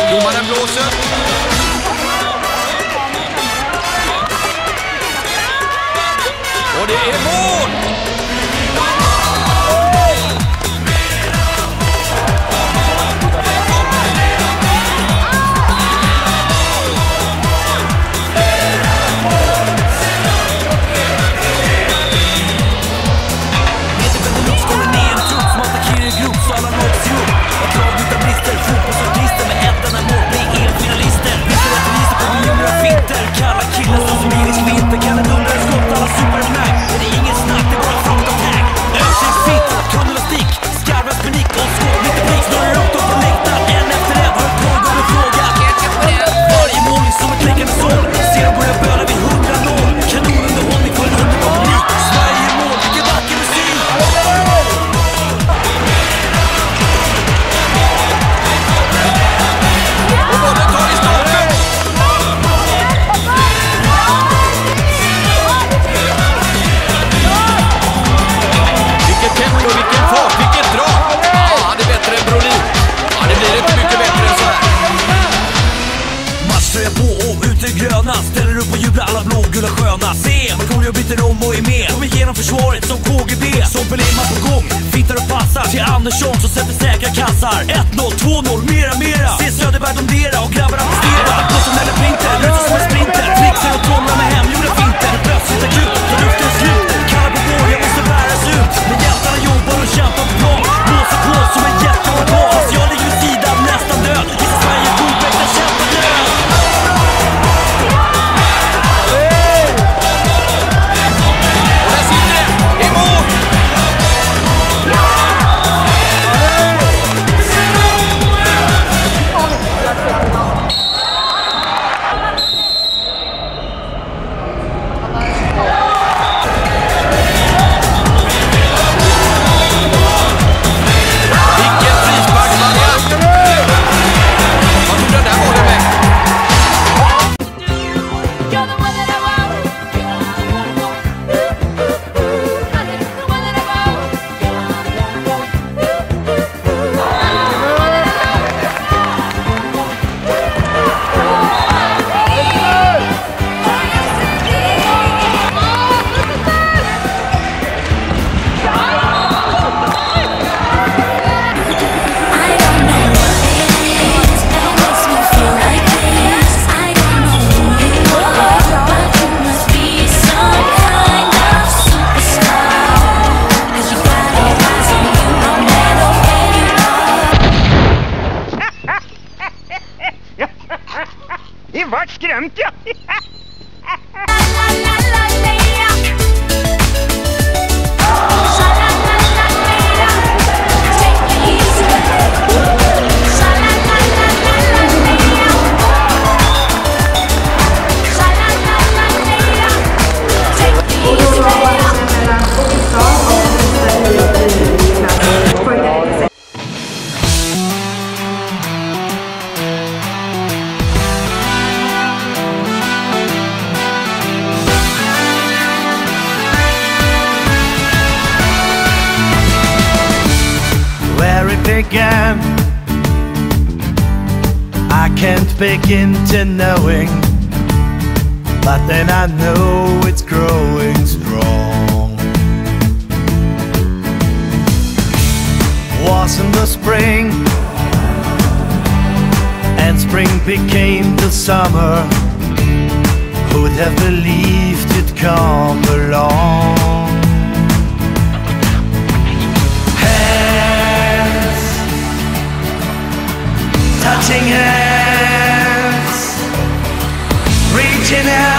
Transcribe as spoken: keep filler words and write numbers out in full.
Domaren blåser. Och det är mål! Kalla killar som spirisk vinter. Kan en undra skott alla supersnack. Det är ingen snack, det är bara front attack. Översiktsfitt, kundelastik, skarvens panik och skål. Lite prik, snurrar upp dem på läktaren. En efter en har ett pågående fråga. Varje mål är som ett läckande sång. Ser dem börja böna vid hundra noll. Kanonunderhållning för en underbar publik. Sverige är mål, vilken vacker musik. Och bollen tar i stolpen. Tempo, vilken fart, vilket drag. Ja, han är bättre än Brolin. Ja, det blir inte mycket bättre än så här. Matchtröja på och ut i gröna. Ställer upp och jublar alla blågula sköna. Se, man kommer och byter om och är med. Kom igenom försvaret som K G B. Som Pelema på gång, fintar och passar till Andersson som sätter säkra kassar. ett noll, två noll, mera, mera. Se Söderberg domdera och grabbarna prestera. På som eller printer, lutar som en sprinter. Flixar och trollar med hem, gjorde finter. Plötsligt akut, tar luften slut. Kallar på går, jag måste bäras ut. Men hjältarna jobbar och kämpar på plan. Blåser på som en jätteorgan. Fast jag ligger vid sidan, nästan död. Vissa Sverige godväxta kämpar död. Och där sitter det, i mål! Vart skrämt jag? Began. I can't begin to knowing, but then I know it's growing strong. Was in the spring, and spring became the summer. Who'd have believed it'd come along? Touching hands, reaching out.